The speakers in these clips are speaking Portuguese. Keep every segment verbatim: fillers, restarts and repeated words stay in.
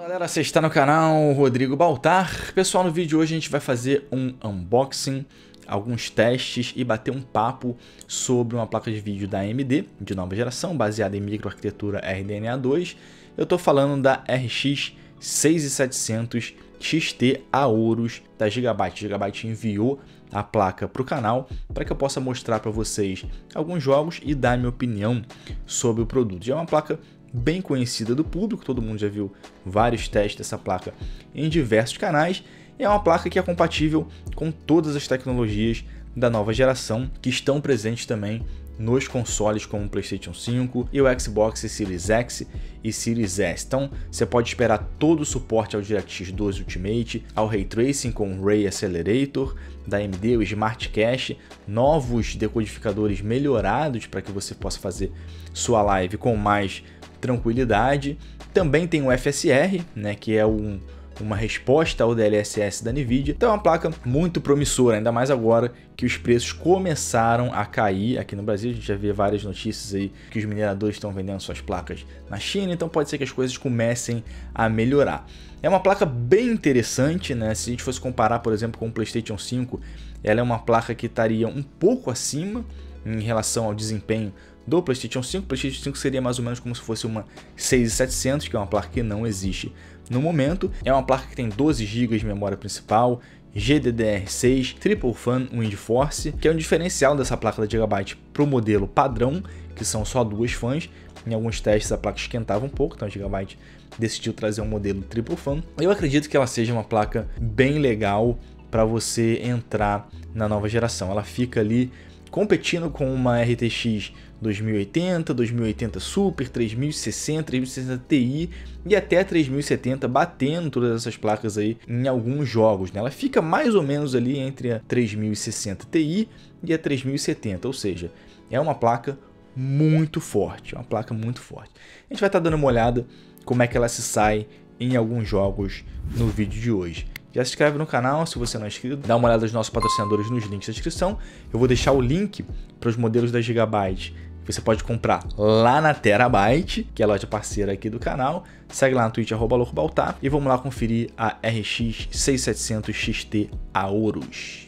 Fala galera, você está no canal Rodrigo Baltar. Pessoal, no vídeo de hoje a gente vai fazer um unboxing, alguns testes e bater um papo sobre uma placa de vídeo da A M D de nova geração, baseada em microarquitetura R D N A dois. Eu estou falando da R X seis mil e setecentos X T Aorus da Gigabyte. Gigabyte enviou a placa para o canal para que eu possa mostrar para vocês alguns jogos e dar minha opinião sobre o produto. Já é uma placa bem conhecida do público, todo mundo já viu vários testes dessa placa em diversos canais. É uma placa que é compatível com todas as tecnologias da nova geração que estão presentes também nos consoles como o PlayStation cinco e o Xbox Series X e Series S. Então você pode esperar todo o suporte ao DirectX doze Ultimate, ao Ray Tracing com o Ray Accelerator da A M D, o Smart Cache, novos decodificadores melhorados para que você possa fazer sua live com mais tranquilidade. Também tem o F S R, né, que é um, uma resposta ao D L S S da Nvidia. Então é uma placa muito promissora, ainda mais agora que os preços começaram a cair aqui no Brasil. A gente já vê várias notícias aí que os mineradores estão vendendo suas placas na China, então pode ser que as coisas comecem a melhorar. É uma placa bem interessante, né? Se a gente fosse comparar, por exemplo, com o PlayStation cinco, ela é uma placa que estaria um pouco acima em relação ao desempenho do PlayStation cinco. O PlayStation cinco seria mais ou menos como se fosse uma seis mil e setecentos, que é uma placa que não existe no momento. É uma placa que tem doze gigas de memória principal, G D D R seis, Triple Fan WindForce, que é um diferencial dessa placa da Gigabyte para o modelo padrão, que são só duas fãs. Em alguns testes a placa esquentava um pouco, então a Gigabyte decidiu trazer um modelo Triple Fan. Eu acredito que ela seja uma placa bem legal para você entrar na nova geração. Ela fica ali competindo com uma R T X dois mil e oitenta, dois mil e oitenta Super, três mil e sessenta, três mil e sessenta Ti e até três mil e setenta, batendo todas essas placas aí em alguns jogos, né? Ela fica mais ou menos ali entre a três mil e sessenta Ti e a três mil e setenta, ou seja, é uma placa muito forte, uma placa muito forte. A gente vai estar dando uma olhada como é que ela se sai em alguns jogos no vídeo de hoje. Já se inscreve no canal se você não é inscrito, dá uma olhada nos nossos patrocinadores nos links da descrição. Eu vou deixar o link para os modelos da Gigabyte que você pode comprar lá na Terabyte, que é a loja parceira aqui do canal. Segue lá no Twitch, arroba loucobaltar, e vamos lá conferir a R X seis mil e setecentos X T Aorus.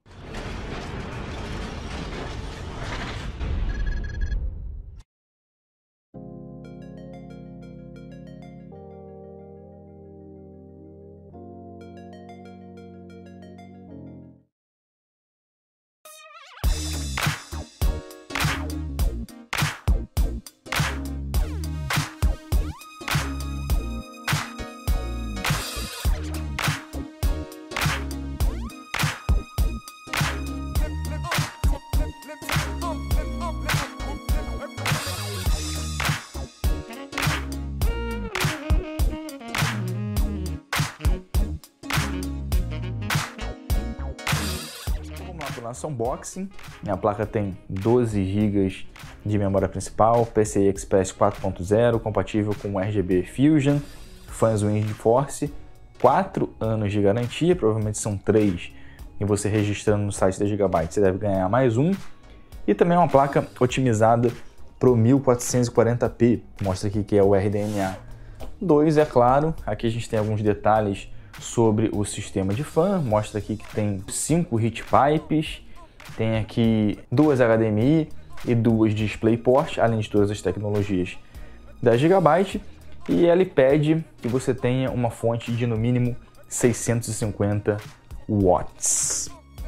Nosso unboxing. Minha placa tem doze gigas de memória principal, P C I Express quatro ponto zero, compatível com R G B Fusion, fãs WindForce, quatro anos de garantia, provavelmente são três, e você registrando no site da Gigabyte você deve ganhar mais um. E também é uma placa otimizada para o mil quatrocentos e quarenta p, mostra aqui que é o R D N A dois, é claro. Aqui a gente tem alguns detalhes sobre o sistema de fan, mostra aqui que tem cinco heat pipes, tem aqui duas H D M I e duas DisplayPort, além de todas as tecnologias da Gigabyte, e ela pede que você tenha uma fonte de no mínimo seiscentos e cinquenta watts.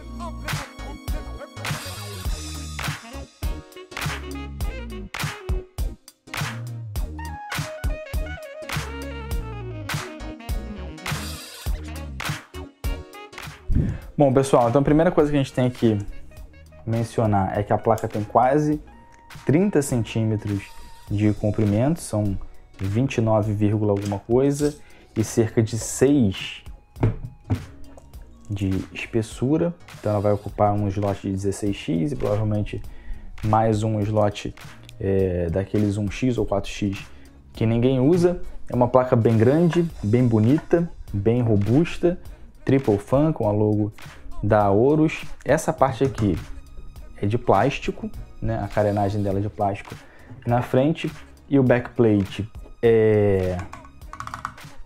Bom, pessoal, então a primeira coisa que a gente tem que mencionar é que a placa tem quase trinta centímetros de comprimento, são vinte e nove, alguma coisa, e cerca de seis de espessura. Então ela vai ocupar um slot de dezesseis x e provavelmente mais um slot é, daqueles um x ou quatro x que ninguém usa. É uma placa bem grande, bem bonita, bem robusta, Triple Fan com a logo da Aorus. Essa parte aqui é de plástico, né? A carenagem dela é de plástico na frente, e o backplate é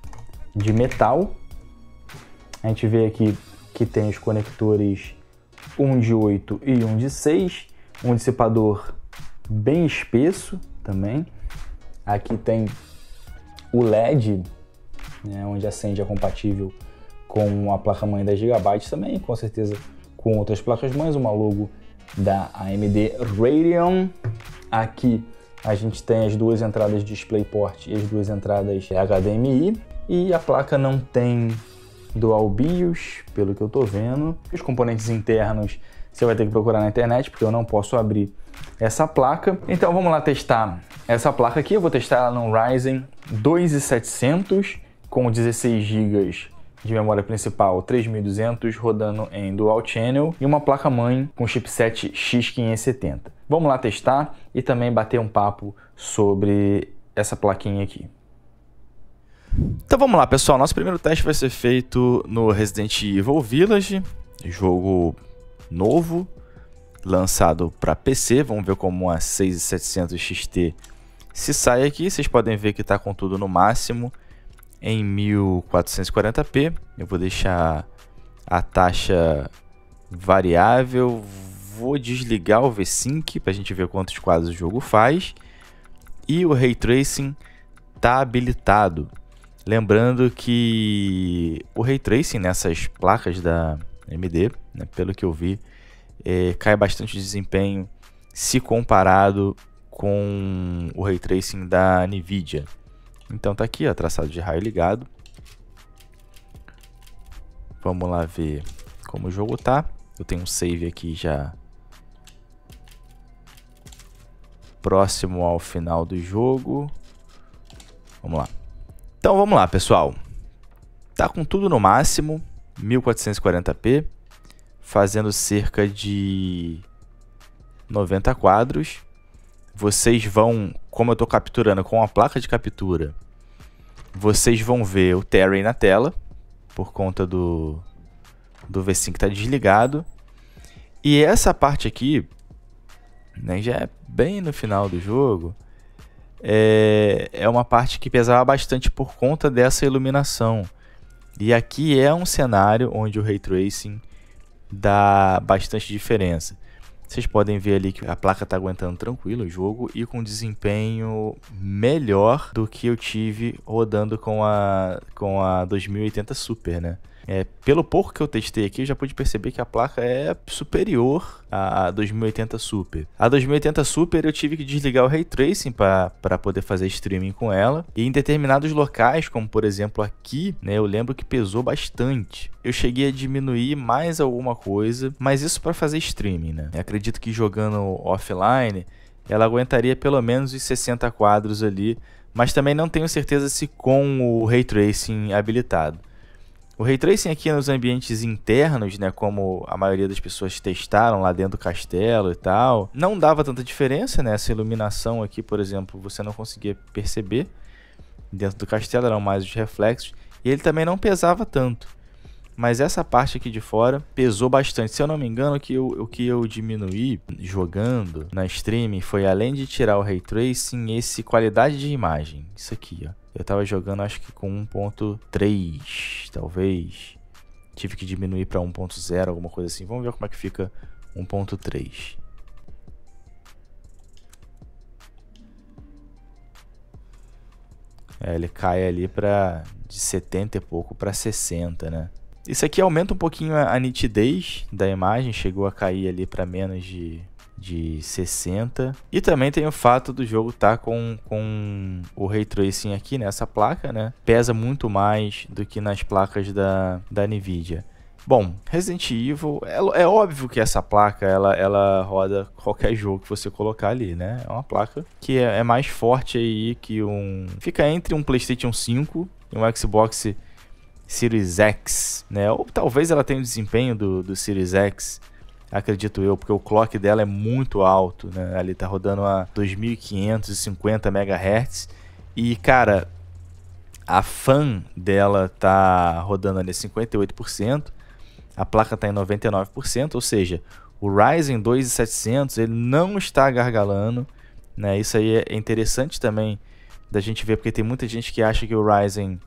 de metal. A gente vê aqui que tem os conectores um de oito e um de seis, um dissipador bem espesso também. Aqui tem o L E D, né, onde acende, é compatível com a placa-mãe dez gigabytes também, com certeza com outras placas-mães, uma logo da A M D Radeon. Aqui a gente tem as duas entradas DisplayPort e as duas entradas H D M I, e a placa não tem Dual BIOS, pelo que eu tô vendo. Os componentes internos você vai ter que procurar na internet, porque eu não posso abrir essa placa. Então vamos lá testar essa placa aqui. Eu vou testar ela no Ryzen dois mil e setecentos com dezesseis gigas de memória principal três mil e duzentos, rodando em Dual Channel, e uma placa-mãe com chipset X quinhentos e setenta. Vamos lá testar e também bater um papo sobre essa plaquinha aqui. Então vamos lá, pessoal. Nosso primeiro teste vai ser feito no Resident Evil Village, jogo novo, lançado para P C. Vamos ver como a seis mil e setecentos X T se sai aqui. Vocês podem ver que está com tudo no máximo em mil quatrocentos e quarenta p. Eu vou deixar a taxa variável. Vou desligar o V-Sync para a gente ver quantos quadros o jogo faz. E o Ray Tracing está habilitado. Lembrando que o Ray Tracing nessas placas da A M D, né, pelo que eu vi, é, cai bastante de desempenho se comparado com o Ray Tracing da NVIDIA. Então tá aqui, ó, traçado de raio ligado. Vamos lá ver como o jogo tá. Eu tenho um save aqui já próximo ao final do jogo. Vamos lá. Então vamos lá, pessoal. Tá com tudo no máximo, mil quatrocentos e quarenta p, fazendo cerca de noventa quadros. Vocês vão, como eu estou capturando com a placa de captura, vocês vão ver o Terry na tela, por conta do, do V-Sync que está desligado. E essa parte aqui, né, já é bem no final do jogo, é, é uma parte que pesava bastante por conta dessa iluminação. E aqui é um cenário onde o Ray Tracing dá bastante diferença. Vocês podem ver ali que a placa está aguentando tranquilo o jogo e com desempenho melhor do que eu tive rodando com a, com a dois mil e oitenta Super, né? É, pelo pouco que eu testei aqui, eu já pude perceber que a placa é superior à dois mil e oitenta Super. A dois mil e oitenta Super eu tive que desligar o Ray Tracing para poder fazer streaming com ela. E em determinados locais, como por exemplo aqui, né, eu lembro que pesou bastante. Eu cheguei a diminuir mais alguma coisa, mas isso para fazer streaming, né? Eu acredito que jogando offline, ela aguentaria pelo menos os sessenta quadros ali, mas também não tenho certeza se com o Ray Tracing habilitado. O Ray Tracing aqui nos ambientes internos, né, como a maioria das pessoas testaram lá dentro do castelo e tal, não dava tanta diferença, né? Essa iluminação aqui, por exemplo, você não conseguia perceber dentro do castelo, eram mais os reflexos, e ele também não pesava tanto. Mas essa parte aqui de fora pesou bastante. Se eu não me engano, o que eu, o que eu diminuí jogando na streaming foi, além de tirar o Ray Tracing, esse qualidade de imagem. Isso aqui, ó. Eu tava jogando acho que com um ponto três, talvez. Tive que diminuir para um ponto zero, alguma coisa assim. Vamos ver como é que fica um ponto três. É, ele cai ali para de setenta e pouco para sessenta, né? Isso aqui aumenta um pouquinho a, a nitidez da imagem, chegou a cair ali para menos de, de sessenta. E também tem o fato do jogo estar tá com, com o Ray Tracing aqui nessa placa, né? Pesa muito mais do que nas placas da, da NVIDIA. Bom, Resident Evil, é, é óbvio que essa placa ela, ela roda qualquer jogo que você colocar ali, né? É uma placa que é, é mais forte aí que um... Fica entre um PlayStation cinco e um Xbox Series X, né? Ou talvez ela tenha o desempenho do, do Series X, acredito eu, porque o clock dela é muito alto, né? Ali tá rodando a dois mil quinhentos e cinquenta megahertz. E, cara, a fan dela tá rodando ali cinquenta e oito por cento. A placa está em noventa e nove por cento, ou seja, o Ryzen dois mil e setecentos ele não está gargalando, né? Isso aí é interessante também da gente ver, porque tem muita gente que acha que o Ryzen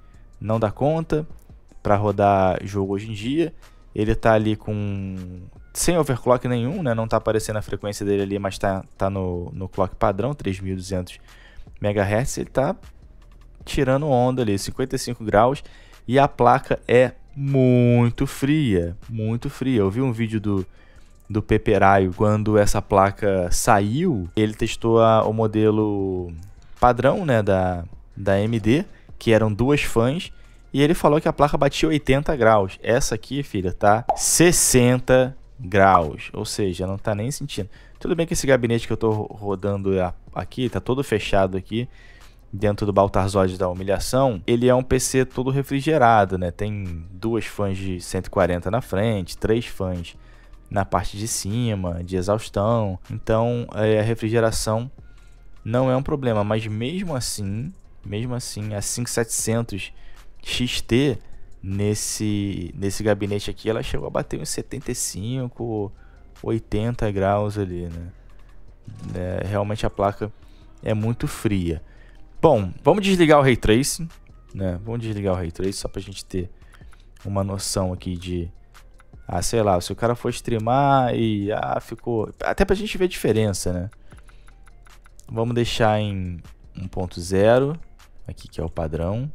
não dá conta para rodar jogo hoje em dia. Ele tá ali com sem overclock nenhum, né? Não tá aparecendo a frequência dele ali, mas tá, tá no, no clock padrão, três mil e duzentos megahertz. Ele tá tirando onda ali, cinquenta e cinco graus, e a placa é muito fria, muito fria. Eu vi um vídeo do, do Peperaio quando essa placa saiu. Ele testou a, o modelo padrão, né, da, da A M D, que eram duas fãs, e ele falou que a placa batia oitenta graus. Essa aqui, filha, tá sessenta graus, ou seja, não tá nem sentindo. Tudo bem que esse gabinete que eu tô rodando aqui, tá todo fechado aqui, dentro do Baltarzode da humilhação. Ele é um P C todo refrigerado, né? Tem duas fãs de cento e quarenta na frente, três fãs na parte de cima, de exaustão. Então, é, a refrigeração não é um problema, mas mesmo assim, mesmo assim, a cinco mil e setecentos X T nesse, nesse gabinete aqui, ela chegou a bater uns setenta e cinco, oitenta graus ali, né? É, realmente a placa é muito fria. Bom, vamos desligar o Ray Tracing, né? Vamos desligar o Ray Tracing só pra gente ter uma noção aqui de... Ah, sei lá, se o cara for streamar e... Ah, ficou... Até pra gente ver a diferença, né? Vamos deixar em um ponto zero, aqui que é o padrão.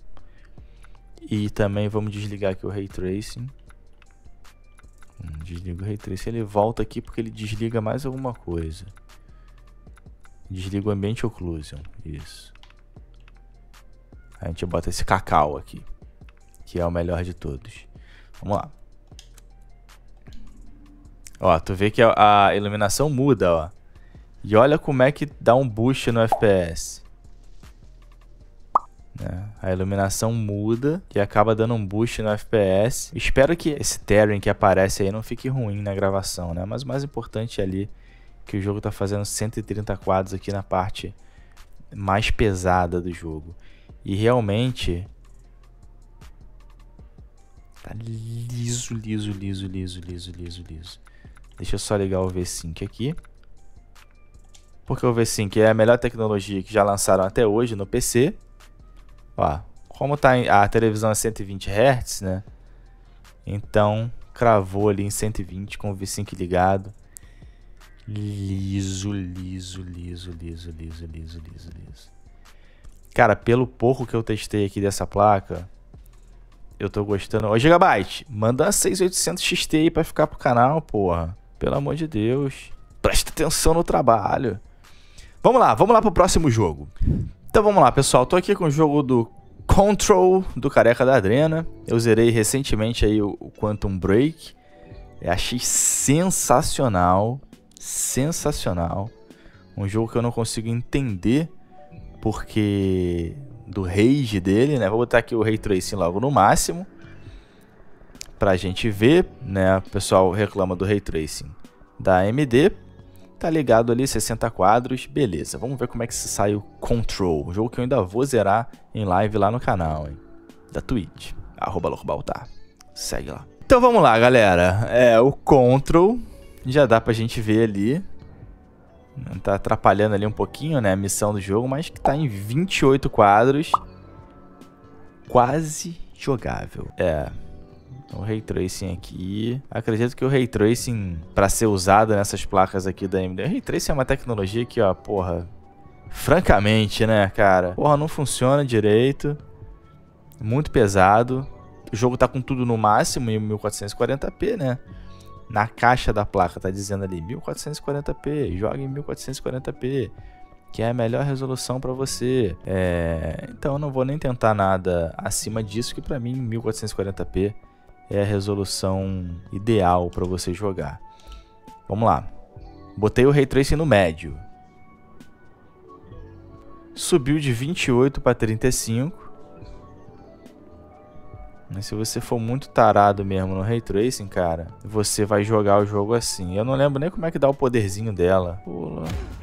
E também vamos desligar aqui o Ray Tracing. Desliga o Ray Tracing, ele volta aqui porque ele desliga mais alguma coisa. Desliga o Ambient Occlusion, isso. A gente bota esse cacau aqui, que é o melhor de todos. Vamos lá. Ó, tu vê que a, a iluminação muda, ó. E olha como é que dá um boost no F P S. Né? A iluminação muda e acaba dando um boost no F P S. Espero que esse tearing que aparece aí não fique ruim na gravação, né? Mas o mais importante é ali que o jogo tá fazendo cento e trinta quadros aqui na parte mais pesada do jogo. E realmente tá liso, liso, liso, liso, liso, liso, liso. Deixa eu só ligar o V cinco aqui. Porque o V cinco é a melhor tecnologia que já lançaram até hoje no P C. Ó, como tá em, a televisão é cento e vinte hertz, né? Então cravou ali em cento e vinte com o V cinco ligado. Liso, liso, liso, liso, liso, liso, liso, liso. Cara, pelo pouco que eu testei aqui dessa placa, eu tô gostando. Ô, Gigabyte, manda seis mil e oitocentos X T aí pra ficar pro canal, porra. Pelo amor de Deus. Presta atenção no trabalho. Vamos lá, vamos lá pro próximo jogo. Então vamos lá, pessoal. Tô aqui com o jogo do Control, do Careca da Adrena. Eu zerei recentemente aí o Quantum Break. Eu achei sensacional. Sensacional. Um jogo que eu não consigo entender porque do rage dele, né? Vou botar aqui o Ray Tracing logo no máximo pra gente ver, né? O pessoal reclama do Ray Tracing da A M D. Tá ligado ali, sessenta quadros, beleza. Vamos ver como é que se sai o Control. Um jogo que eu ainda vou zerar em live lá no canal, hein? Da Twitch, arroba lorbaltar. Segue lá. Então vamos lá, galera. É, o Control já dá pra gente ver ali. Tá atrapalhando ali um pouquinho, né, a missão do jogo, mas que tá em vinte e oito quadros. Quase jogável. É, o Ray Tracing aqui. Acredito que o Ray Tracing, para ser usado nessas placas aqui da A M D... O Ray Tracing é uma tecnologia que, ó, porra... Francamente, né, cara? Porra, não funciona direito. Muito pesado. O jogo tá com tudo no máximo em mil quatrocentos e quarenta p, né? Na caixa da placa tá dizendo ali mil quatrocentos e quarenta p, joga em mil quatrocentos e quarenta p, que é a melhor resolução para você. É... Então eu não vou nem tentar nada acima disso, que para mim mil quatrocentos e quarenta p é a resolução ideal para você jogar. Vamos lá. Botei o Ray Tracing no médio. Subiu de vinte e oito para trinta e cinco. Mas se você for muito tarado mesmo no Ray Tracing, cara, você vai jogar o jogo assim. Eu não lembro nem como é que dá o poderzinho dela. Pula.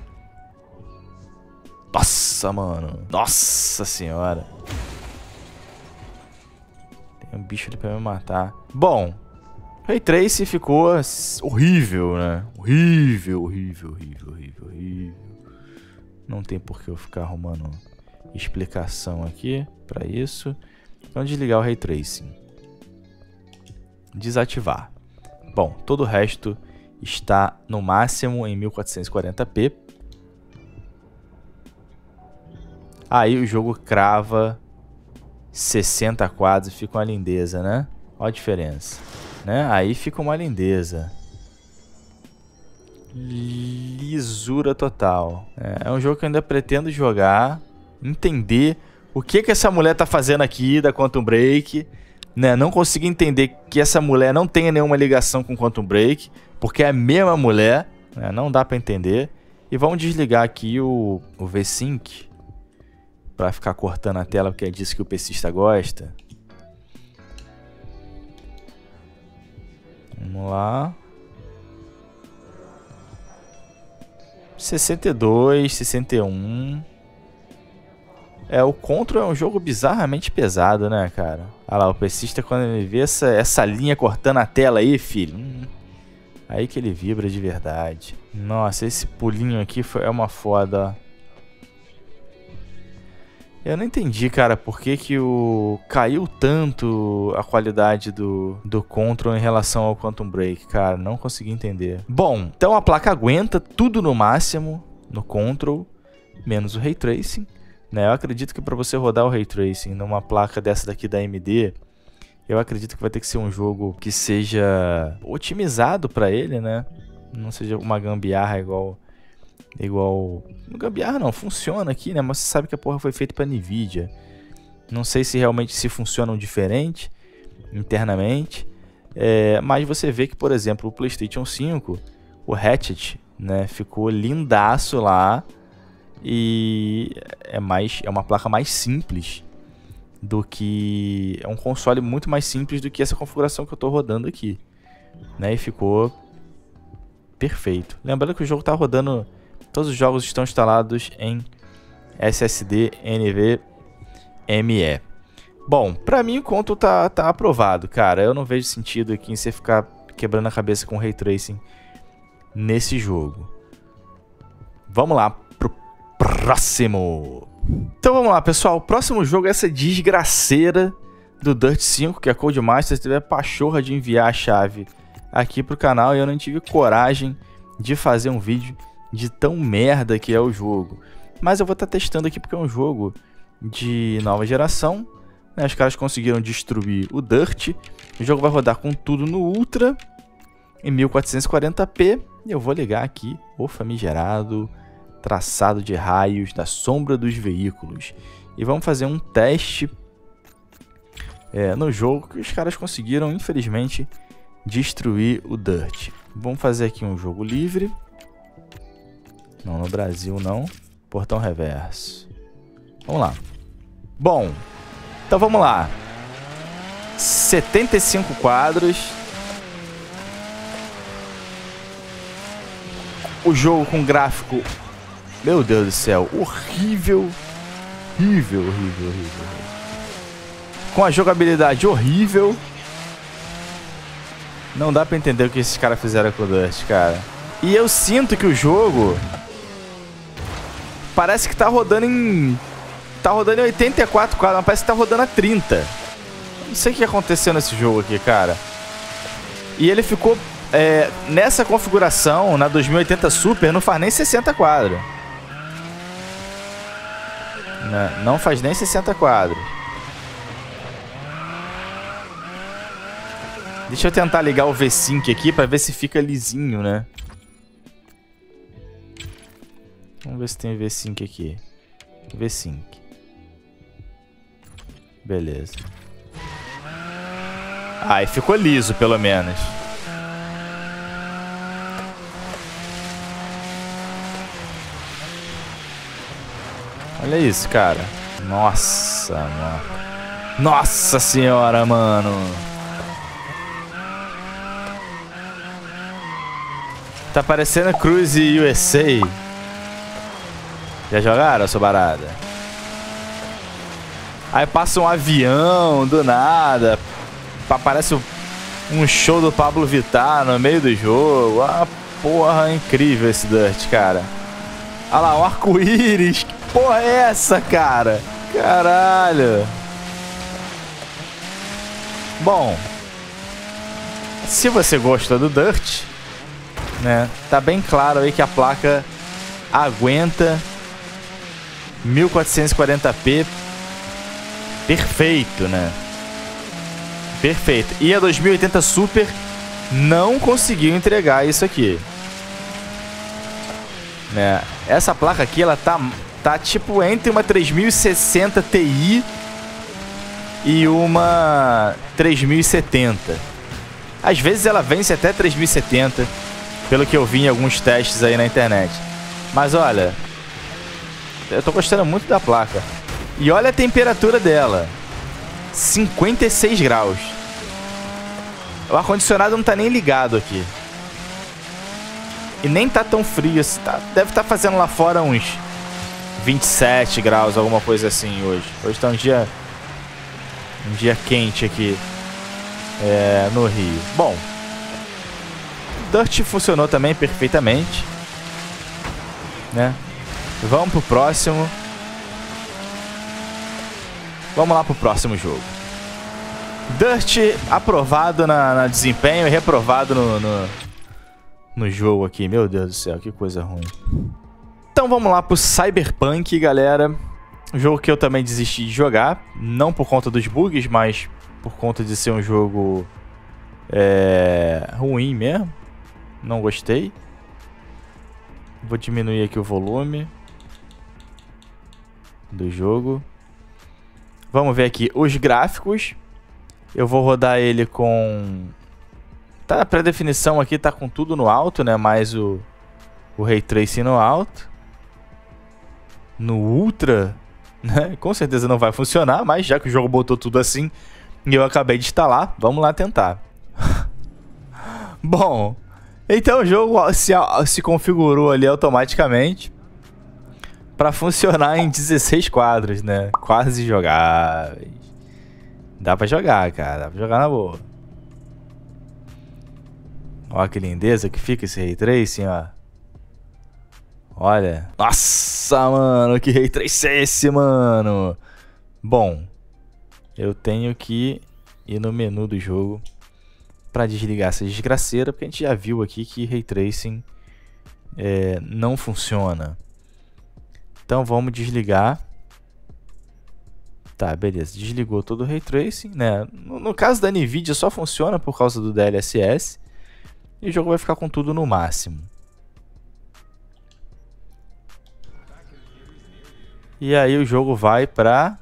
Nossa, mano. Nossa senhora. Tem um bicho ali pra me matar. Bom, Ray Tracing ficou horrível, né? Horrível, horrível, horrível, horrível, horrível. Não tem por que eu ficar arrumando explicação aqui pra isso. Vamos desligar o Ray Tracing. Desativar. Bom, todo o resto está no máximo em mil quatrocentos e quarenta p. Aí o jogo crava sessenta quadros e fica uma lindeza, né? Olha a diferença, né? Aí fica uma lindeza. Lisura total. É, é um jogo que eu ainda pretendo jogar, entender o que que essa mulher tá fazendo aqui da Quantum Break, né? Não consigo entender que essa mulher não tenha nenhuma ligação com Quantum Break, porque é a mesma mulher, né? Não dá pra entender. E vamos desligar aqui o, o V-Sync pra ficar cortando a tela, porque é disso que o PCista gosta. Vamos lá. sessenta e dois, sessenta e um. É, o Control é um jogo bizarramente pesado, né, cara? Olha lá, o PCista, quando ele vê essa, essa linha cortando a tela aí, filho, hum, aí que ele vibra de verdade. Nossa, esse pulinho aqui foi, é uma foda. Eu não entendi, cara, por que que o... caiu tanto a qualidade do, do Control em relação ao Quantum Break, cara. Não consegui entender. Bom, então a placa aguenta tudo no máximo no Control, menos o Ray Tracing, né? Eu acredito que para você rodar o Ray Tracing numa placa dessa daqui da A M D, eu acredito que vai ter que ser um jogo que seja otimizado para ele, né? Não seja uma gambiarra igual... Igual... Gambiarra não, funciona aqui, né? Mas você sabe que a porra foi feita pra Nvidia. Não sei se realmente se funcionam diferente internamente. É, mas você vê que, por exemplo, o PlayStation cinco, o Ratchet, né? Ficou lindaço lá. E é, mais, é uma placa mais simples do que... É um console muito mais simples do que essa configuração que eu tô rodando aqui, né? E ficou perfeito. Lembrando que o jogo tá rodando... Todos os jogos estão instalados em S S D NVMe. Bom, pra mim o Control tá, tá aprovado, cara. Eu não vejo sentido aqui em você ficar quebrando a cabeça com Ray Tracing nesse jogo. Vamos lá pro próximo. Então vamos lá, pessoal. O próximo jogo é essa desgraceira do Dirt cinco, que a Codemasters teve a pachorra de enviar a chave aqui pro canal e eu não tive coragem de fazer um vídeo de tão merda que é o jogo. Mas eu vou estar tá testando aqui porque é um jogo de nova geração, né? Os caras conseguiram destruir o Dirt. O jogo vai rodar com tudo no Ultra em mil quatrocentos e quarenta p. E eu vou ligar aqui o famigerado traçado de raios da sombra dos veículos. E vamos fazer um teste é, no jogo que os caras conseguiram, infelizmente, destruir o Dirt. Vamos fazer aqui um jogo livre. Não, no Brasil não. Portão reverso. Vamos lá. Bom, então vamos lá. setenta e cinco quadros. O jogo com gráfico... Meu Deus do céu. Horrível. Horrível, horrível, horrível. Com a jogabilidade horrível. Não dá pra entender o que esses caras fizeram com o Dirt, cara. E eu sinto que o jogo... Parece que tá rodando em... Tá rodando em oitenta e quatro quadros, mas parece que tá rodando a trinta. Não sei o que aconteceu nesse jogo aqui, cara. E ele ficou... É, nessa configuração, na dois mil e oitenta Super, não faz nem sessenta quadros. Não, não faz nem sessenta quadros. Deixa eu tentar ligar o V-Sync aqui pra ver se fica lisinho, né? Vamos ver se tem V-Sync aqui. V-Sync. Beleza. Aí ficou liso, pelo menos. Olha isso, cara. Nossa, mano. Nossa senhora, mano. Tá parecendo Cruise U S A. Já jogaram essa barada? Aí passa um avião do nada. Aparece um show do Pablo Vittar no meio do jogo. Ah, porra, incrível esse Dirt, cara. Olha lá, um arco-íris. Que porra é essa, cara? Caralho. Bom, se você gostou do Dirt, né, tá bem claro aí que a placa aguenta mil quatrocentos e quarenta p perfeito, né? Perfeito. E a dois mil e oitenta Super não conseguiu entregar isso aqui, né? Essa placa aqui, ela tá, tá tipo entre uma três mil e sessenta Ti e uma três mil e setenta. Às vezes ela vence até três mil e setenta, pelo que eu vi em alguns testes aí na internet. Mas olha, eu tô gostando muito da placa. E olha a temperatura dela, cinquenta e seis graus. O ar-condicionado não tá nem ligado aqui. E nem tá tão frio assim. Tá, deve estar tá fazendo lá fora uns vinte e sete graus, alguma coisa assim hoje. Hoje tá um dia... Um dia quente aqui é, no Rio. Bom, Dirt funcionou também perfeitamente, né? Vamos pro próximo. Vamos lá pro próximo jogo. Dirt aprovado na, na desempenho e reprovado no, no, no jogo aqui. Meu Deus do céu, que coisa ruim. Então vamos lá pro Cyberpunk, galera. Um jogo que eu também desisti de jogar. Não por conta dos bugs, mas por conta de ser um jogo é, ruim mesmo. Não gostei. Vou diminuir aqui o volume do jogo. Vamos ver aqui os gráficos. Eu vou rodar ele com... Tá, a pré-definição aqui tá com tudo no alto, né? Mais o, o Ray Tracing no alto. No Ultra, né? Com certeza não vai funcionar, mas já que o jogo botou tudo assim e eu acabei de instalar, vamos lá tentar. Bom, então o jogo se, se configurou ali automaticamente para funcionar em dezesseis quadros, né? Quase jogáveis. Dá pra jogar, cara. Dá pra jogar na boa. Olha que lindeza que fica esse Ray Tracing, ó. Olha. Nossa, mano. Que Ray Tracing é esse, mano? Bom, eu tenho que ir no menu do jogo pra desligar essa desgraceira, porque a gente já viu aqui que Ray Tracing é, não funciona. Então vamos desligar. Tá, beleza. Desligou todo o Ray Tracing, né? No, no caso da NVIDIA só funciona por causa do D L S S. E o jogo vai ficar com tudo no máximo. E aí o jogo vai pra...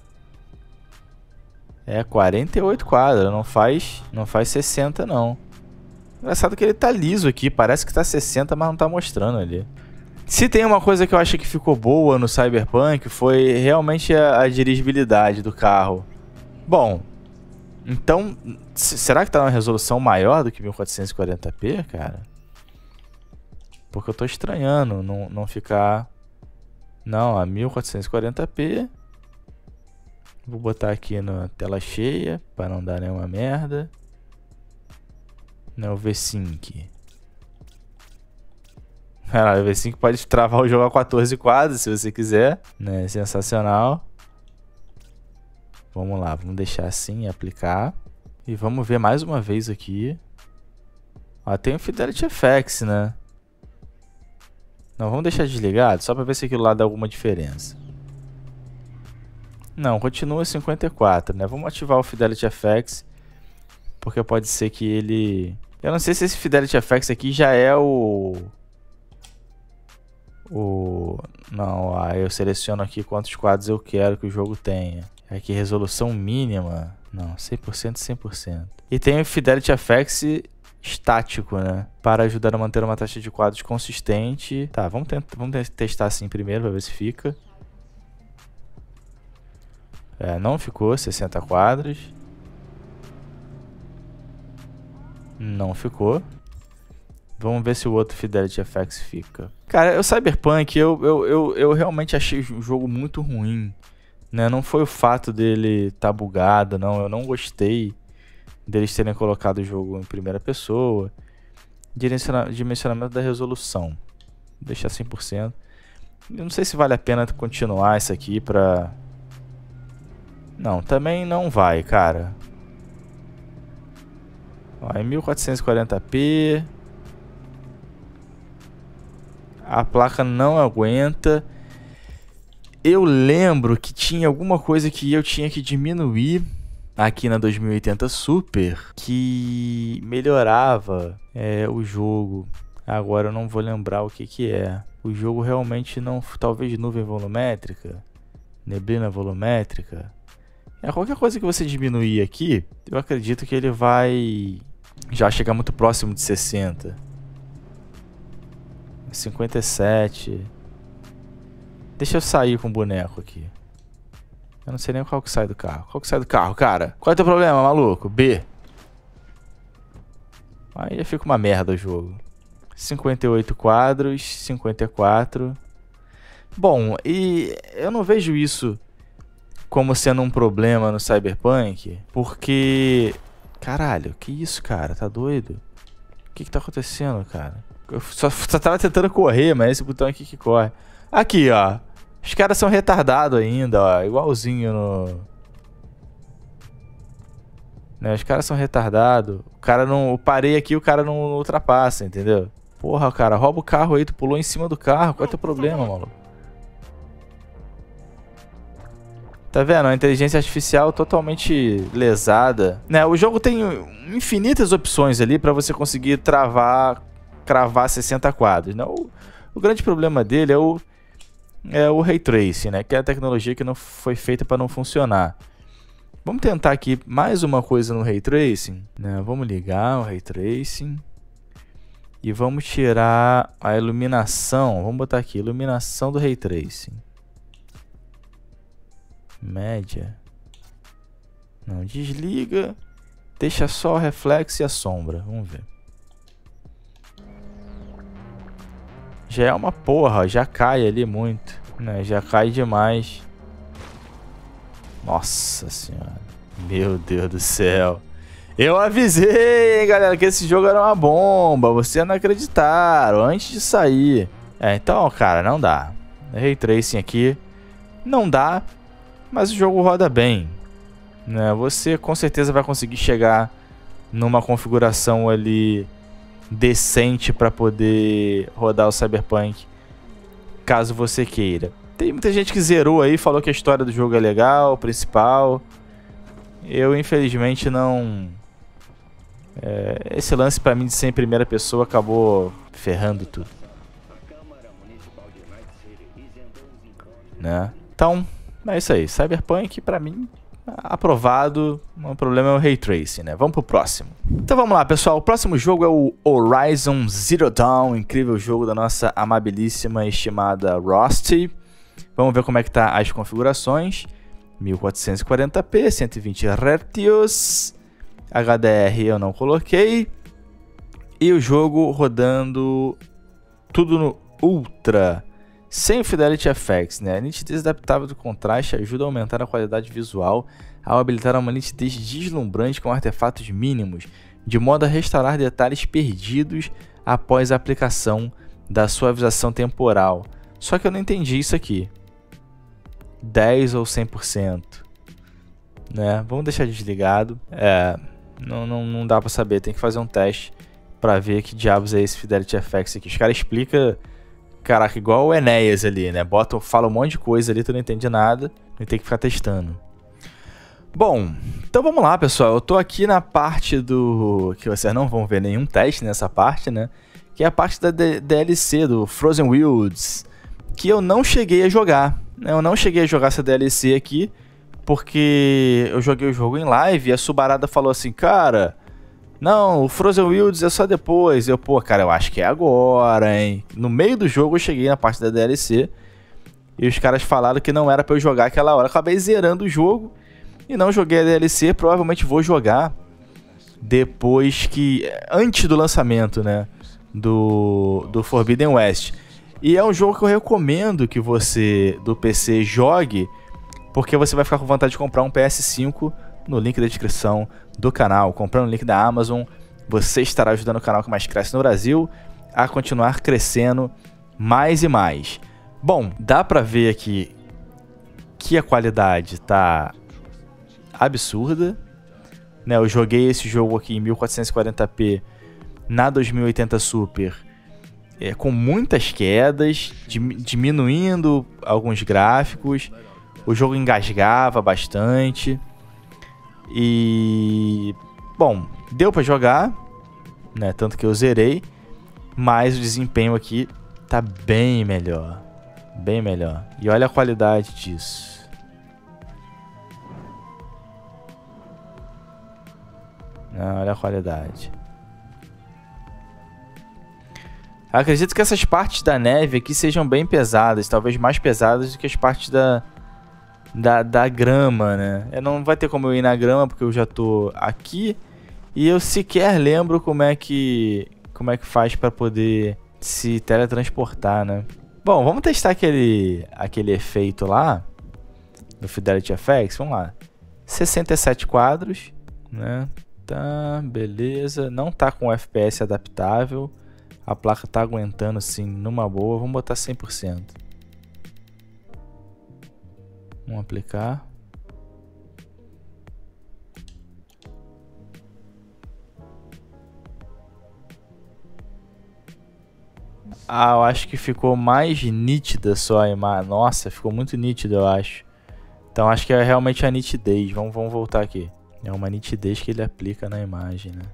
É, quarenta e oito quadros. Não faz, não faz sessenta, não. Engraçado que ele tá liso aqui. Parece que tá sessenta, mas não tá mostrando ali. Se tem uma coisa que eu acho que ficou boa no Cyberpunk, foi realmente a, a dirigibilidade do carro. Bom, então, será que tá numa resolução maior do que mil quatrocentos e quarenta p, cara? Porque eu tô estranhando não, não ficar... Não, a mil quatrocentos e quarenta p. Vou botar aqui na tela cheia, para não dar nenhuma merda. Não, o V cinco. Cara, o V cinco pode travar o jogo a quatorze quadros, se você quiser, né? Sensacional. Vamos lá, vamos deixar assim, aplicar. E vamos ver mais uma vez aqui. Ó, tem o Fidelity F X, né? Não, vamos deixar desligado, só para ver se aquilo lá dá alguma diferença. Não, continua cinquenta e quatro, né? Vamos ativar o Fidelity F X, porque pode ser que ele... Eu não sei se esse Fidelity F X aqui já é o... O... Não, ah, eu seleciono aqui quantos quadros eu quero que o jogo tenha. Aqui, resolução mínima. Não, cem por cento, cem por cento. E tem o Fidelity F X estático, né? Para ajudar a manter uma taxa de quadros consistente. Tá, vamos, tentar, vamos testar assim primeiro, para ver se fica. É, não ficou, sessenta quadros. Não ficou. Vamos ver se o outro Fidelity F X fica. Cara, o Cyberpunk, eu, eu, eu, eu realmente achei o jogo muito ruim, né? Não foi o fato dele estar tá bugado, não. Eu não gostei deles terem colocado o jogo em primeira pessoa. Dimensionamento da resolução. Vou deixar cem por cento. Eu não sei se vale a pena continuar isso aqui pra... Não, também não vai, cara. Ó, em mil quatrocentos e quarenta p. A placa não aguenta. Eu lembro que tinha alguma coisa que eu tinha que diminuir aqui na dois mil e oitenta Super, que melhorava é, o jogo. Agora eu não vou lembrar o que que é. O jogo realmente não... Talvez nuvem volumétrica, neblina volumétrica. É, qualquer coisa que você diminuir aqui, eu acredito que ele vai já chegar muito próximo de sessenta. cinquenta e sete. Deixa eu sair com o boneco aqui. Eu não sei nem qual que sai do carro. Qual que sai do carro, cara? Qual é o teu problema, maluco? B. Aí fica uma merda o jogo. cinquenta e oito quadros, cinquenta e quatro. Bom, e eu não vejo isso como sendo um problema no Cyberpunk, porque... Caralho, que isso, cara? Tá doido? O que que tá acontecendo, cara? Eu só, só tava tentando correr, mas esse botão aqui que corre. Aqui, ó. Os caras são retardados ainda, ó. Igualzinho no... Né? Os caras são retardados. O cara não... Eu parei aqui, o cara não ultrapassa, entendeu? Porra, cara, rouba o carro aí. Tu pulou em cima do carro. Qual é o teu problema, maluco? Tá vendo? A inteligência artificial totalmente lesada. Né? O jogo tem infinitas opções ali pra você conseguir travar... Cravar sessenta quadros. Não, o, o grande problema dele é o... É o Ray Tracing, né? Que é a tecnologia que não foi feita para não funcionar. Vamos tentar aqui mais uma coisa no Ray Tracing, né? Vamos ligar o Ray Tracing. E vamos tirar a iluminação. Vamos botar aqui, iluminação do Ray Tracing. Média. Não, desliga. Deixa só o reflexo e a sombra. Vamos ver. Já é uma porra, já cai ali muito, né? Já cai demais. Nossa senhora. Meu Deus do céu. Eu avisei, hein, galera, que esse jogo era uma bomba. Vocês não acreditaram antes de sair. É, então, cara, não dá. Ray Tracing aqui. Não dá, mas o jogo roda bem, né? Você com certeza vai conseguir chegar numa configuração ali... decente para poder rodar o Cyberpunk, caso você queira. Tem muita gente que zerou aí, falou que a história do jogo é legal, principal. Eu infelizmente não... É, esse lance para mim de ser em primeira pessoa acabou ferrando tudo, né? Então, é isso aí. Cyberpunk para mim aprovado. O problema é o Ray Tracing, né? Vamos pro próximo. Então vamos lá, pessoal. O próximo jogo é o Horizon Zero Dawn. Incrível jogo da nossa amabilíssima e estimada Rusty. Vamos ver como é que tá as configurações. mil quatrocentos e quarenta p, cento e vinte hertz. H D R eu não coloquei. E o jogo rodando tudo no Ultra. Sem Fidelity Effects, né? A nitidez adaptável do contraste ajuda a aumentar a qualidade visual ao habilitar uma nitidez deslumbrante com artefatos mínimos, de modo a restaurar detalhes perdidos após a aplicação da suavização temporal. Só que eu não entendi isso aqui. dez ou cem por cento, né? Vamos deixar desligado. É, não, não, não dá pra saber, tem que fazer um teste pra ver que diabos é esse Fidelity Effects aqui. Os caras explicam... Caraca, igual o Enéas ali, né? Bota, fala um monte de coisa ali, tu não entende nada. E tem que ficar testando. Bom, então vamos lá, pessoal. Eu tô aqui na parte do... Que vocês não vão ver nenhum teste nessa parte, né? Que é a parte da D L C, do Frozen Wilds. Que eu não cheguei a jogar. Eu não cheguei a jogar essa D L C aqui. Porque eu joguei o jogo em live e a Subarada falou assim... Cara... Não, o Frozen Wilds é só depois. Eu, pô, cara, eu acho que é agora, hein? No meio do jogo eu cheguei na parte da D L C. E os caras falaram que não era pra eu jogar aquela hora. Eu acabei zerando o jogo e não joguei a D L C. Provavelmente vou jogar depois que... Antes do lançamento, né? Do, do Forbidden West. E é um jogo que eu recomendo que você, do P C, jogue. Porque você vai ficar com vontade de comprar um P S cinco... no link da descrição do canal. Comprando o link da Amazon, você estará ajudando o canal que mais cresce no Brasil a continuar crescendo mais e mais. Bom, dá pra ver aqui que a qualidade tá absurda, né, eu joguei esse jogo aqui em mil quatrocentos e quarenta p na dois mil e oitenta Super, é, com muitas quedas, diminuindo alguns gráficos, o jogo engasgava bastante e, bom, deu para jogar, né, tanto que eu zerei, mas o desempenho aqui tá bem melhor, bem melhor, e olha a qualidade disso. Não, olha a qualidade. Acredito que essas partes da neve aqui sejam bem pesadas, talvez mais pesadas do que as partes da, da, da grama, né? Eu não vai ter como eu ir na grama porque eu já tô aqui e eu sequer lembro como é que, como é que faz para poder se teletransportar, né? Bom, vamos testar aquele, aquele efeito lá do Fidelity F X, vamos lá. sessenta e sete quadros, né? Tá, beleza. Não tá com F P S adaptável. A placa tá aguentando assim numa boa. Vamos botar cem por cento. Vamos aplicar. Ah, eu acho que ficou mais nítida só a imagem. Nossa, ficou muito nítida, eu acho. Então acho que é realmente a nitidez. Vamos, vamos voltar aqui. É uma nitidez que ele aplica na imagem, né?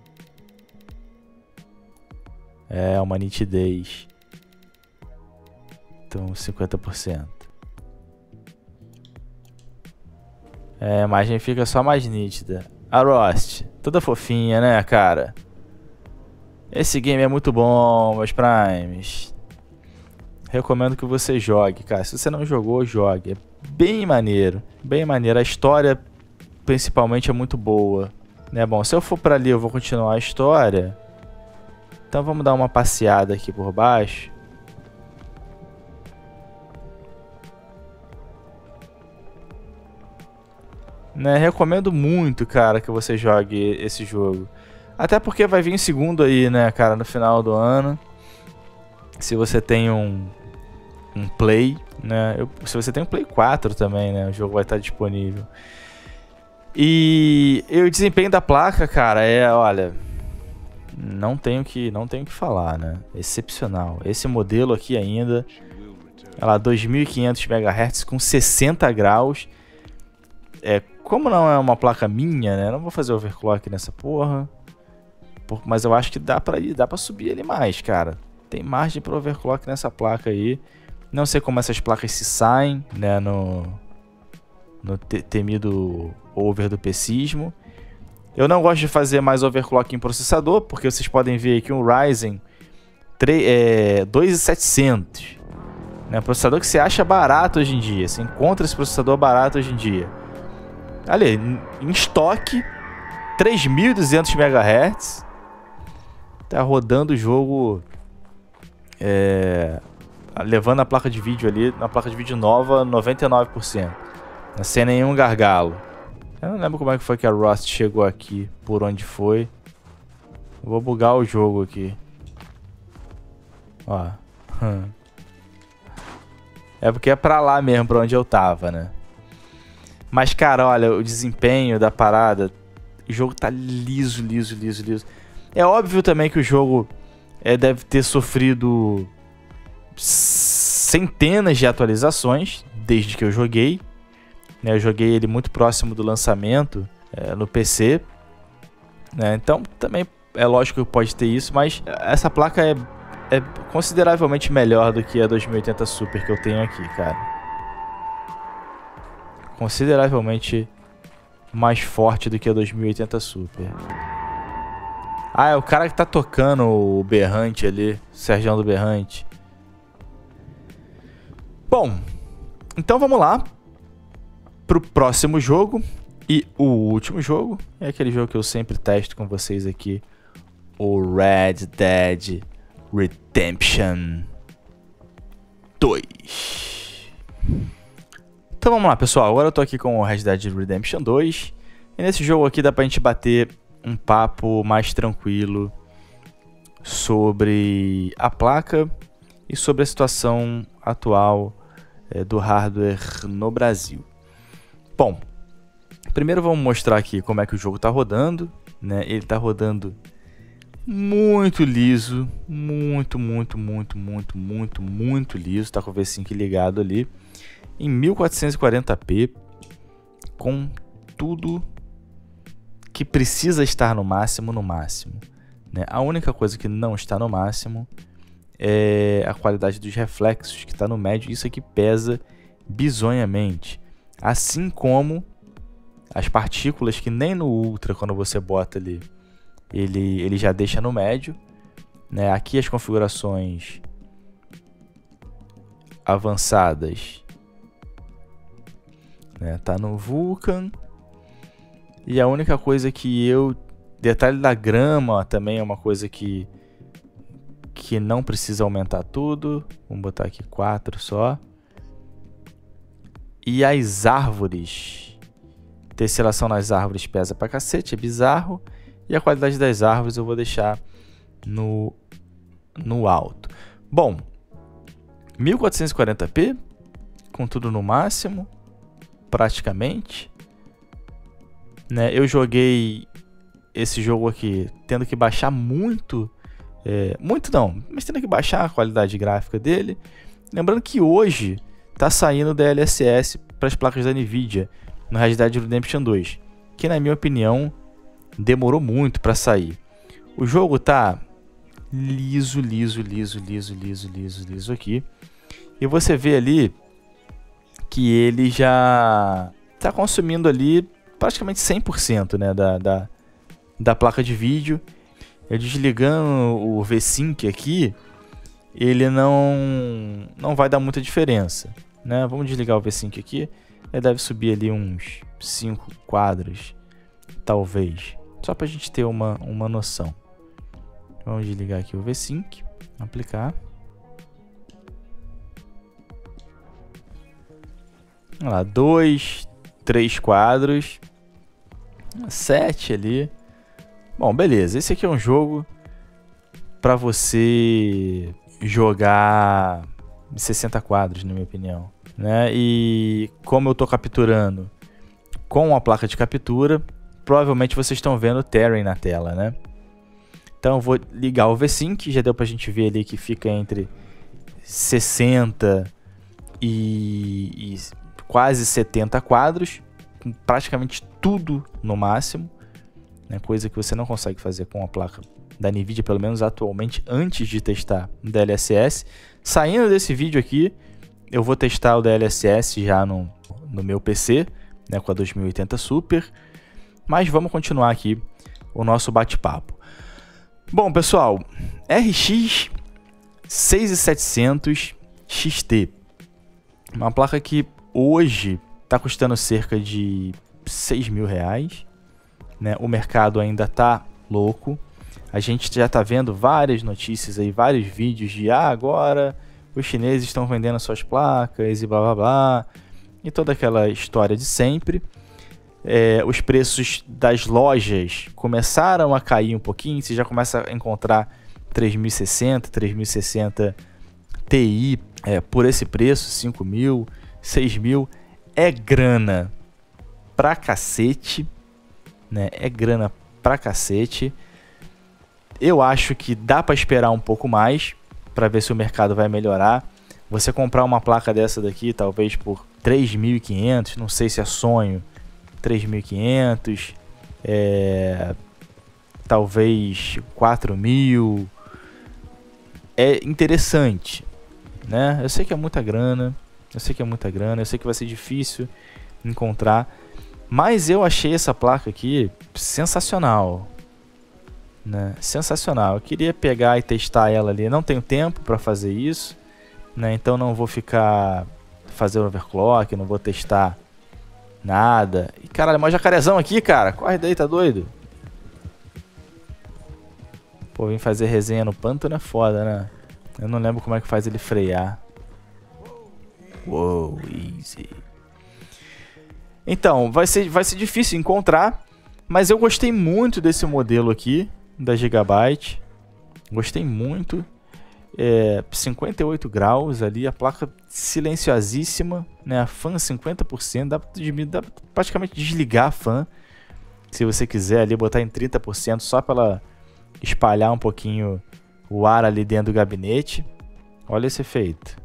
É uma nitidez. Então, cinquenta por cento. É, a imagem fica só mais nítida. A Rust, toda fofinha, né, cara? Esse game é muito bom, meus primes. Recomendo que você jogue, cara. Se você não jogou, jogue. É bem maneiro. Bem maneiro. A história, principalmente, é muito boa, né? Bom, se eu for pra ali eu vou continuar a história. Então vamos dar uma passeada aqui por baixo. Né? Recomendo muito, cara, que você jogue esse jogo. Até porque vai vir em segundo aí, né, cara, no final do ano. Se você tem um, um Play, né? Eu, se você tem um Play quatro também, né? O jogo vai estar disponível. E, e o desempenho da placa, cara, é, olha, não tenho que, não tenho que falar, né? Excepcional. Esse modelo aqui ainda, olha lá, dois mil e quinhentos megahertz com sessenta graus. É, como não é uma placa minha, né? Não vou fazer overclock nessa porra. Por, mas eu acho que dá pra ir, dá pra subir ele mais, cara. Tem margem para overclock nessa placa aí. Não sei como essas placas se saem, né, no, no te, temido over do PCismo. Eu não gosto de fazer mais overclock em processador, porque vocês podem ver aqui um Ryzen é, dois mil e setecentos. Né, processador que você acha barato hoje em dia. Você encontra esse processador barato hoje em dia. Ali, em estoque, três mil e duzentos megahertz. Tá rodando o jogo... É, levando a placa de vídeo ali, na placa de vídeo nova, noventa e nove por cento. Sem nenhum gargalo. Eu não lembro como é que foi que a Rust chegou aqui, por onde foi. Vou bugar o jogo aqui. Ó. É porque é pra lá mesmo, pra onde eu tava, né? Mas, cara, olha, o desempenho da parada, o jogo tá liso, liso, liso, liso. É óbvio também que o jogo é, deve ter sofrido centenas de atualizações desde que eu joguei. Né, eu joguei ele muito próximo do lançamento é, no P C. Né, então também é lógico que pode ter isso, mas essa placa é, é consideravelmente melhor do que a dois mil e oitenta Super que eu tenho aqui, cara. Consideravelmente mais forte do que a dois mil e oitenta Super. Ah, é o cara que tá tocando o berrante ali, Sergião do Berrante. Bom, então vamos lá pro próximo jogo. E o último jogo é aquele jogo que eu sempre testo com vocês aqui, o Red Dead Redemption dois. Então vamos lá, pessoal. Agora eu tô aqui com o Red Dead Redemption dois. E nesse jogo aqui dá pra gente bater um papo mais tranquilo sobre a placa e sobre a situação atual é, do hardware no Brasil. Bom, Primeiro vamos mostrar aqui como é que o jogo está rodando, né? Ele está rodando muito liso, muito, muito, muito, muito, muito, muito liso. Está com o V cinco ligado ali em mil quatrocentos e quarenta p, com tudo que precisa estar no máximo, no máximo, né? A única coisa que não está no máximo é a qualidade dos reflexos, que está no médio. Isso aqui pesa bizonhamente, assim como as partículas, que nem no Ultra, quando você bota ali, ele, ele já deixa no médio, né? Aqui as configurações avançadas, né? Tá no Vulkan. E a única coisa que eu... Detalhe da grama, ó, também é uma coisa que, que não precisa aumentar tudo. Vamos botar aqui quatro só. E as árvores... Tesselação nas árvores pesa pra cacete, é bizarro. E a qualidade das árvores eu vou deixar no, no alto. Bom, mil quatrocentos e quarenta p, com tudo no máximo, praticamente. Né? Eu joguei esse jogo aqui tendo que baixar muito, é, muito não, mas tendo que baixar a qualidade gráfica dele. Lembrando que hoje está saindo o D L S S para as placas da Nvidia no Red Dead Redemption dois, que na minha opinião demorou muito para sair. O jogo tá liso, liso, liso, liso, liso, liso, liso aqui. E você vê ali que ele já está consumindo ali praticamente cem por cento, né, da, da, da placa de vídeo. Eu desligando o V cinco aqui, ele não, não vai dar muita diferença, né? Vamos desligar o V cinco aqui. Ele deve subir ali uns cinco quadros, talvez. Só para a gente ter uma, uma noção. Vamos desligar aqui o V cinco. Aplicar. Olha lá, dois, três quadros. sete ali. Bom, beleza. Esse aqui é um jogo para você jogar em sessenta quadros, na minha opinião, né? E como eu estou capturando com a placa de captura, provavelmente vocês estão vendo o Terrain na tela, né? Então eu vou ligar o V cinco, já deu para a gente ver ali que fica entre sessenta e, e quase setenta quadros, com praticamente tudo no máximo, né? Coisa que você não consegue fazer com a placa da Nvidia, pelo menos atualmente, antes de testar o D L S S. Saindo desse vídeo aqui, eu vou testar o D L S S já no, no meu P C, né, com a dois mil e oitenta Super. Mas vamos continuar aqui o nosso bate-papo. Bom, pessoal, R X seis mil e setecentos X T. Uma placa que hoje está custando cerca de seis mil reais. Né? O mercado ainda está louco. A gente já está vendo várias notícias aí, vários vídeos de ah, agora os chineses estão vendendo suas placas e blá blá blá. E toda aquela história de sempre. É, os preços das lojas começaram a cair um pouquinho. Você já começa a encontrar três mil e sessenta, três mil e sessenta Ti é, por esse preço, cinco mil, seis mil. É grana pra cacete, né? É grana pra cacete. Eu acho que dá para esperar um pouco mais para ver se o mercado vai melhorar. Você comprar uma placa dessa daqui, talvez por três mil e quinhentos, não sei se é sonho, três mil e quinhentos, é, talvez quatro mil. É interessante, né? Eu sei que é muita grana, eu sei que é muita grana, eu sei que vai ser difícil encontrar, mas eu achei essa placa aqui sensacional. Né? Sensacional. Eu queria pegar e testar ela ali. Não tenho tempo para fazer isso, né? Então não vou ficar fazendo overclock, não vou testar nada. E caralho, mó jacarezão aqui, cara. Corre daí, tá doido? Pô, vim fazer resenha no pântano é foda, né? Eu não lembro como é que faz ele frear. Uou, easy. Então, vai ser, vai ser difícil encontrar, mas eu gostei muito desse modelo aqui da Gigabyte. Gostei muito. é, cinquenta e oito graus ali, a placa silenciosíssima, né? A fan cinquenta por cento, dá, dá pra praticamente desligar a fan, se você quiser ali botar em trinta por cento só para ela espalhar um pouquinho o ar ali dentro do gabinete. Olha esse efeito,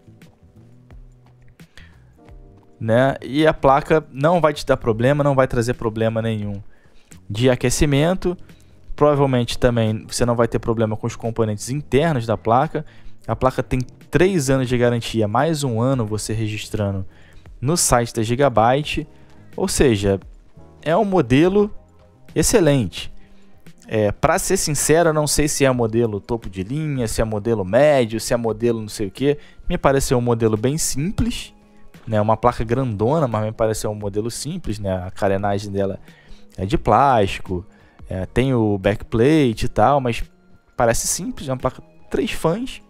né? E a placa não vai te dar problema, não vai trazer problema nenhum de aquecimento. Provavelmente também você não vai ter problema com os componentes internos da placa. A placa tem três anos de garantia, mais um ano você registrando no site da Gigabyte. Ou seja, é um modelo excelente. É, para ser sincero, eu não sei se é modelo topo de linha, se é modelo médio, se é modelo não sei o que. Me pareceu um modelo bem simples, né? Uma placa grandona, mas me pareceu um modelo simples, né? A carenagem dela é de plástico. É, tem o backplate e tal, mas parece simples, é uma placa três fãs,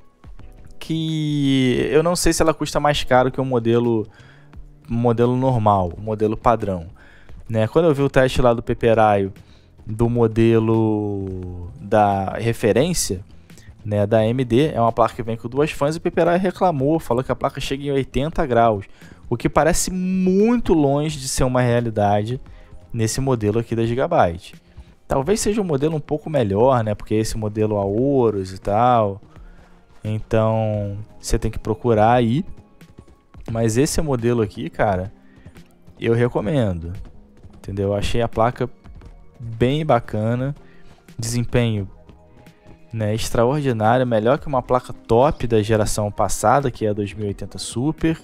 que eu não sei se ela custa mais caro que o um modelo, um modelo normal, o um modelo padrão, né? Quando eu vi o teste lá do Peperaio, do modelo da referência, né, da A M D, é uma placa que vem com duas fãs, e o Peperaio reclamou, falou que a placa chega em oitenta graus, o que parece muito longe de ser uma realidade nesse modelo aqui da Gigabyte. Talvez seja um modelo um pouco melhor, né? Porque esse modelo a ouros e tal. Então, você tem que procurar aí. Mas esse modelo aqui, cara, eu recomendo. Entendeu? Eu achei a placa bem bacana. Desempenho, né, extraordinário. Melhor que uma placa top da geração passada, que é a dois mil e oitenta Super.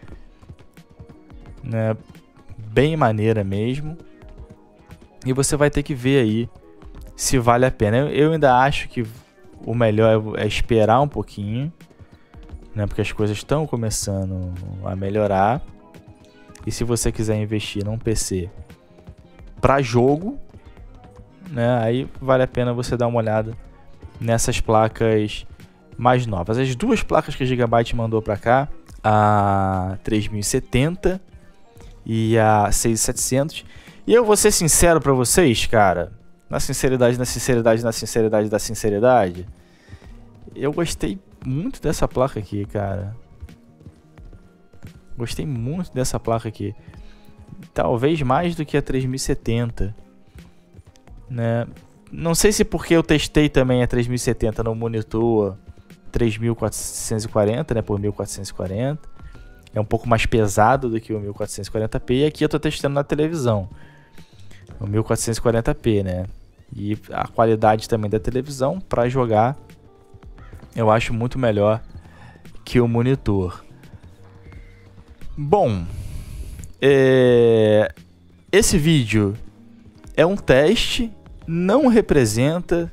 Né? Bem maneira mesmo. E você vai ter que ver aí se vale a pena. Eu, eu ainda acho que o melhor é, é esperar um pouquinho, né? Porque as coisas estão começando a melhorar. E se você quiser investir num P C para jogo, né? Aí vale a pena você dar uma olhada nessas placas mais novas. As duas placas que a Gigabyte mandou para cá, a três mil e setenta e a seis mil e setecentos. E eu vou ser sincero pra vocês, cara, na sinceridade, na sinceridade, na sinceridade da sinceridade, eu gostei muito dessa placa aqui, cara. Gostei muito dessa placa aqui. Talvez mais do que a três mil e setenta, né? Não sei se porque eu testei também a três mil e setenta no monitor três mil quatrocentos e quarenta, né, por mil quatrocentos e quarenta. É um pouco mais pesado do que o mil quatrocentos e quarenta p, e aqui eu tô testando na televisão. O mil quatrocentos e quarenta p, né? E a qualidade também da televisão para jogar eu acho muito melhor que o monitor. Bom, é... esse vídeo é um teste, não representa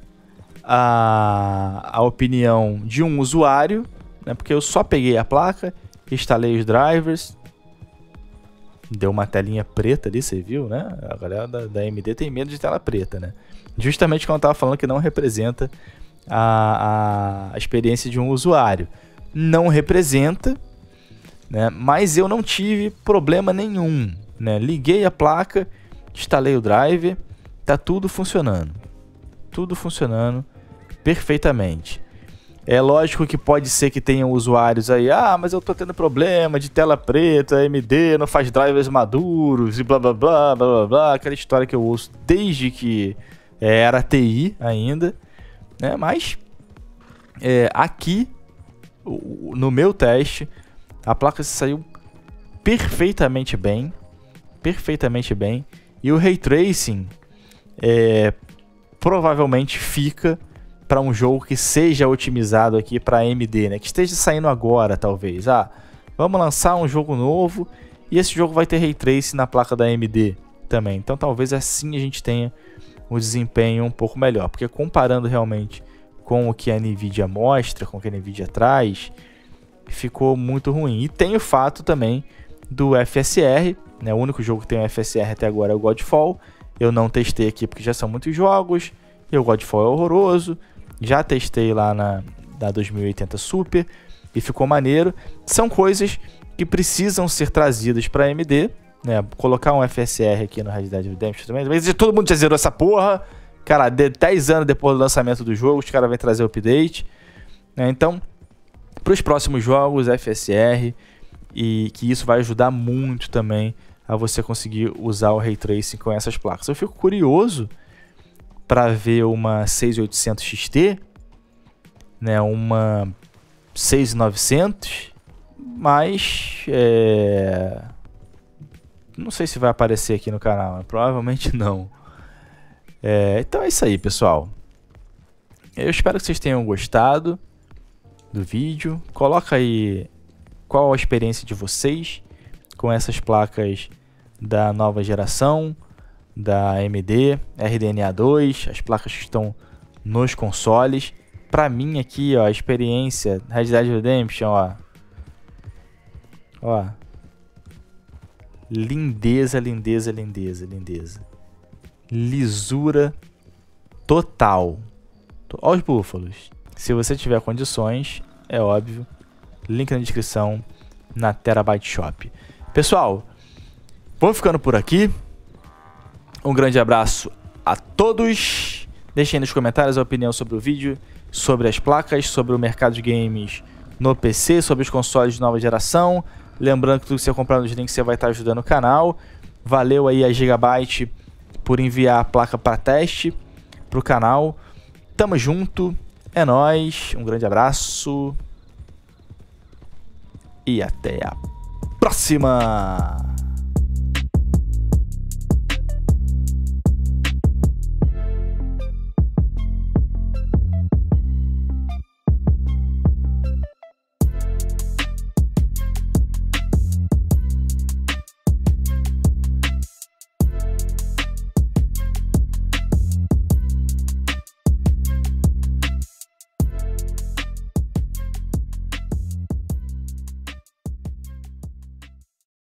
a, a opinião de um usuário, né? Porque eu só peguei a placa, instalei os drivers. Deu uma telinha preta ali, você viu, né? A galera da, da A M D tem medo de tela preta, né? Justamente quando eu tava falando que não representa a, a experiência de um usuário. Não representa, né? Mas eu não tive problema nenhum, né? Liguei a placa, instalei o driver, tá tudo funcionando. Tudo funcionando perfeitamente. É lógico que pode ser que tenham usuários aí, ah, mas eu tô tendo problema de tela preta, A M D não faz drivers maduros e blá blá blá blá blá blá, aquela história que eu ouço desde que é, era T I ainda, né? Mas é, aqui, no meu teste, a placa saiu perfeitamente bem, perfeitamente bem, e o Ray Tracing é, provavelmente fica para um jogo que seja otimizado aqui para A M D, né? Que esteja saindo agora, talvez. Ah, vamos lançar um jogo novo e esse jogo vai ter Ray Tracing na placa da A M D também. Então talvez assim a gente tenha um desempenho um pouco melhor. Porque comparando realmente com o que a Nvidia mostra, com o que a Nvidia traz, ficou muito ruim. E tem o fato também do F S R, né? O único jogo que tem o F S R até agora é o Godfall. Eu não testei aqui porque já são muitos jogos. E o Godfall é horroroso. Já testei lá na da dois mil e oitenta Super e ficou maneiro. São coisas que precisam ser trazidas para A M D, né? Colocar um F S R aqui no Red Dead Redemption também. Mas todo mundo já zerou essa porra. Cara, de dez anos depois do lançamento do jogo, os caras vão trazer o update. né? Então, para os próximos jogos, F S R, e que isso vai ajudar muito também a você conseguir usar o Ray Tracing com essas placas. Eu fico curioso para ver uma seis mil e oitocentos X T, né, uma seis mil e novecentos, mas é... não sei se vai aparecer aqui no canal, né? Provavelmente não. É... Então é isso aí, pessoal. Eu espero que vocês tenham gostado do vídeo. Coloca aí qual a experiência de vocês com essas placas da nova geração, da A M D, R D N A dois, as placas que estão nos consoles. Pra mim aqui, ó, a experiência Red Dead Redemption, ó. Ó. Lindeza, lindeza, lindeza, lindeza. Lisura total. Olha os búfalos. Se você tiver condições, é óbvio, link na descrição na Terabyte Shop. Pessoal, vamos ficando por aqui. Um grande abraço a todos. Deixem aí nos comentários a opinião sobre o vídeo, sobre as placas, sobre o mercado de games no P C, sobre os consoles de nova geração. Lembrando que tudo que você comprar nos links você vai estar ajudando o canal. Valeu aí a Gigabyte por enviar a placa para teste para o canal. Tamo junto, é nóis, um grande abraço e até a próxima!